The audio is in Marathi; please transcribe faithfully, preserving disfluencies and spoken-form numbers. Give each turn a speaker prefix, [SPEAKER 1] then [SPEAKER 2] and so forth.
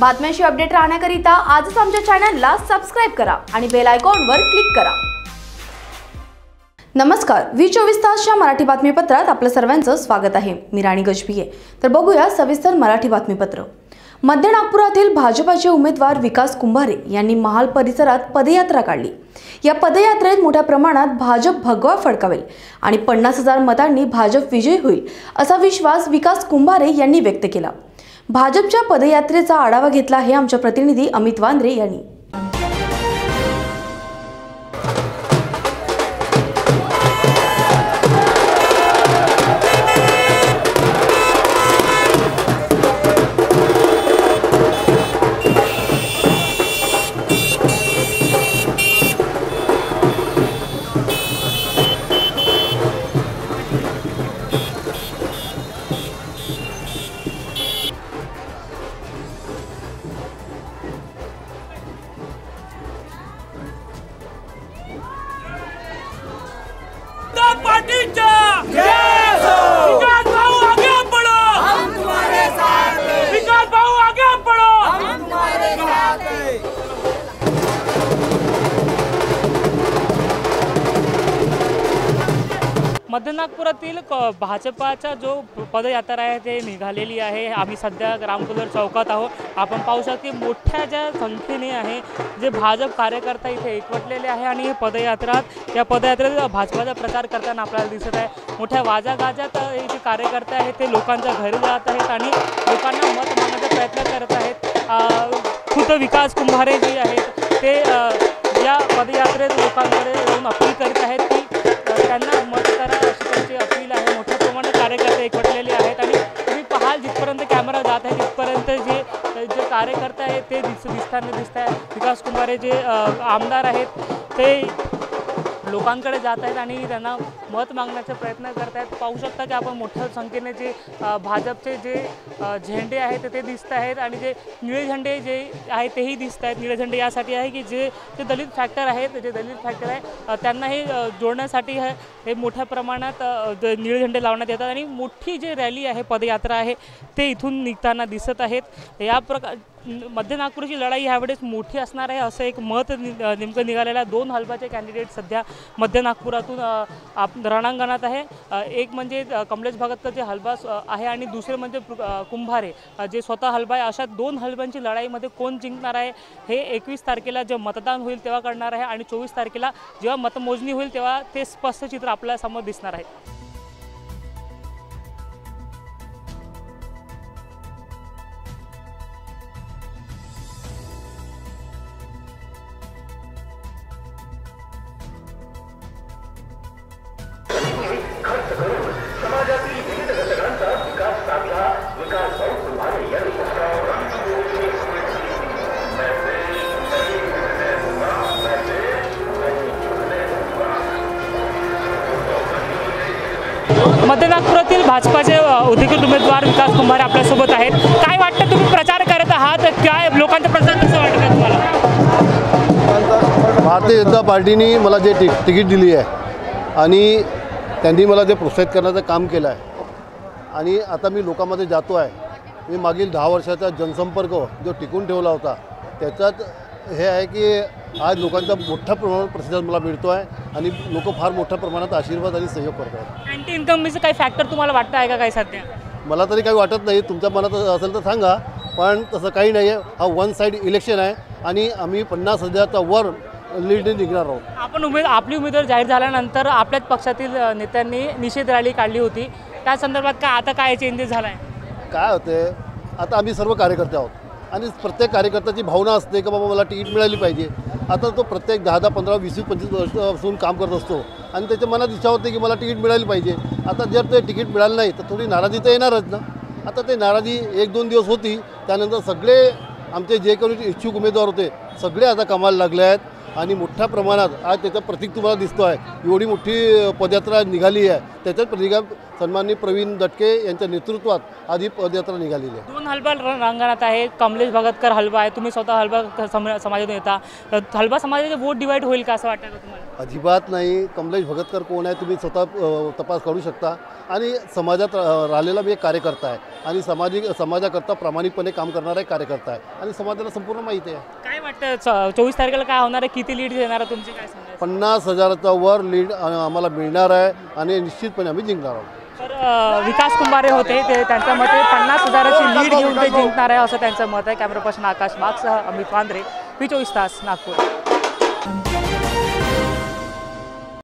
[SPEAKER 1] बातम्यांशी अपडेट राहण्याकरिता आजच आमच्या चॅनलला सबस्क्राइब करा आणि बेल आयकॉनवर क्लिक करा। नमस्कार, व्ही चोवीस तासच्या मराठी बातमीपत्रात आपलं सर्वांचं स्वागत आहे। मी राणी गजबिये। तर बघूया सविस्तर मराठी बातमीपत्र। मध्य नागपुरातील भाजपाचे उमेदवार विकास कुंभारे यांनी महाल परिसरात पदयात्रा काढली। या पदयात्रेत मोठ्या प्रमाणात भाजप भगवा फडकावेल आणि पन्नास हजार मतांनी भाजप विजयी होईल असा विश्वास विकास कुंभारे यांनी व्यक्त केला। भाजपच्या पदयात्रेचा आढावा घेतला आहे आमच्या प्रतिनिधी अमित वांद्रे यांनी।
[SPEAKER 2] विकास भाऊ आगे बढ़ो, हम तुम्हारे साथ हैं। विकास भाऊ आगे बढ़ो, हम तुम्हारे साथ हैं। मध्य नागपुरातील भाजपाचा जो पदयात्रा आहे ते निघालेली आहे। आम्ही सध्या रामकुलर चौकात आहोत। आपण पाहू शकता की मोठ्या ज्या संख्येने आहे जे भाजप कार्यकर्ता इथे एकवटलेले आहे आणि हे पदयात्रात या पदयात्रेत भाजपाचा प्रचार करताना आपल्याला दिसत आहे। मोठ्या वाजागाजात हे जे कार्यकर्ते आहेत ते लोकांच्या घरी जात आहेत आणि लोकांना मत मागण्याचा प्रयत्न करत आहेत। खुद विकास कुंभारे जे आहेत ते या पदयात्रेत लोकांकडे येऊन अपील करीत आहेत की त्यांना मत करा अशी त्यांची अपील आहे। मोठ्या प्रमाणात कार्यकर्ते एकवटलेले आहेत आणि तुम्ही पाहाल जिथपर्यंत कॅमेरा जात आहे तिथपर्यंत जे जे कार्यकर्ते आहेत ते दिस दिसताना दिसत आहे। विकास कुंभारे जे आमदार आहेत ते लोकांकडे जात आहेत आणि त्यांना मत मागण्याचा प्रयत्न करत आहेत। पाहू शकता की आपण मोठ्या संख्येने जे भाजपचे जे झेंडे आहेत ते दिसत आहेत आणि जे निळे झेंडे जे आहेत तेही दिसत आहेत। निळे झेंडे यासाठी आहे की जे जे दलित फॅक्टर आहेत जे दलित फॅक्टर आहे त्यांना हे जोडण्यासाठी हे मोठ्या प्रमाणात निळे झेंडे लावण्यात येतात आणि मोठी जी रॅली आहे पदयात्रा आहे ते इथून निघताना दिसत आहेत। या प्रकार मध्य नागपूरची लढाई यावेळेस मोठी असणार आहे असं एक मत नेमकं निघालेलं आहे। दोन हलबाचे कॅन्डिडेट सध्या मध्य नागपुरातून रणांगणात आहे। एक म्हणजे कमलेश भगतचं जे हलबा आहे आणि दुसरे म्हणजे कुंभारे जे स्वतः हलबा आहे। अशा दोन हलब्यांची लढाईमध्ये कोण जिंकणार आहे हे एकवीस तारखेला जे मतदान होईल तेव्हा कळणार आहे आणि चोवीस तारखेला जेव्हा मतमोजणी होईल तेव्हा ते स्पष्ट चित्र आपल्या समोर दिसणार आहे। मध्य नागपुरातील भाजपाचे अधिकृत उमेदवार विकास कुंभारे आपल्यासोबत आहेत। काय वाटतं, तुम्ही प्रचार करत आहात, काय लोकांचा प्रचार कसं वाटतं तुम्हाला?
[SPEAKER 3] भारतीय जनता पार्टीने मला जे तिकीट दिली आहे आणि त्यांनी मला जे प्रोत्साहित करण्याचं काम केलं आहे आणि आता मी लोकांमध्ये जातो आहे। मी मागील दहा वर्षाचा जनसंपर्क जो टिकून ठेवला होता त्याच्यात हे आहे की आज लोकांचा मोठ्या प्रमाणात प्रतिसाद मला मिळतो आहे आणि लोक फार मोठ्या प्रमाणात आशीर्वाद आणि सहयोग करत आहेत।
[SPEAKER 2] अँटी इन्कमचं काही फॅक्टर तुम्हाला वाटतं आहे का काही सध्या?
[SPEAKER 3] मला तरी काही वाटत नाही, तुमच्या मनात असेल तर सांगा, पण तसं काही नाही आहे। हा वन साईड इलेक्शन आहे आणि आम्ही पन्नास हजाराचा वर लीडने निघणार आहोत।
[SPEAKER 2] आपण उमेद आपली उमेदवार जाहीर झाल्यानंतर आपल्याच पक्षातील नेत्यांनी निषेध रॅली काढली होती, त्या संदर्भात काय आता काय चेंजेस झाला आहे?
[SPEAKER 3] काय होते, आता आम्ही सर्व कार्यकर्ते आहोत आणि प्रत्येक कार्यकर्त्याची भावना असते की बाबा मला तिकीट मिळाली पाहिजे। आता तो प्रत्येक दहा दहा पंधरा वीस वीस पंचवीस वर्षापासून काम करत असतो आणि त्याच्या मनात इच्छा होते की मला तिकीट मिळाली पाहिजे। आता जर ते तिकीट मिळालं नाही तर थोडी नाराजी तर येणारच ना। आता ते नाराजी एक दोन दिवस होती, त्यानंतर सगळे आमचे जे कोणी इच्छुक उमेदवार होते सगळे आता कामाला लागले आहेत आणि मोठ्या प्रमाणात आज त्याचं प्रतीक तुम्हाला दिसतो आहे. एवढी मोठी पदयात्रा निघाली आहे. त्याच्याच प्रतिक सन्माननीय प्रवीण दटके यांच्या नेतृत्वात आधी पदयात्रा निघालेली आहे.
[SPEAKER 2] दोन हलबा रंगणात आहे. कमलेश भगतकर हलबा आहे, तुम्ही स्वतः हलबा सम- समाजातून येता. हलबा समाजाचे वोट डिवाइड होईल का असं वाटतं का तुम्हाला?
[SPEAKER 3] अजिबात नाही. कमलेश भगतकर कोण आहे तुम्ही स्वतः अ, तपास करू शकता. आणि समाजात रा- राहिलेला मी एक कार्यकर्ता आहे आणि सामाजिक समाजाकरता प्रामाणिकपणे काम करणारा एक कार्यकर्ता आहे आणि समाजाला संपूर्ण माहिती आहे.
[SPEAKER 2] काय वाटतं च- चोवीस तारखेला काय होणार आहे? किती लीड देणार आहे तुमची, काय सांगायचं?
[SPEAKER 3] पन्नास हजाराचा वर लीड अ, आम्हाला मिळणार आहे आणि निश्चितपणे आम्ही जिंकणार आहोत.
[SPEAKER 2] तर अ, विकास कुंभारे होते ते, त्यांच्या मते पन्नास हजाराची लीड घेऊन ते जिंकणार आहे असं त्यांचं मत आहे. कॅमेरा पर्सन आकाश वाघसह अमित वांद्रे, पी चोवीस तास, नागपूर.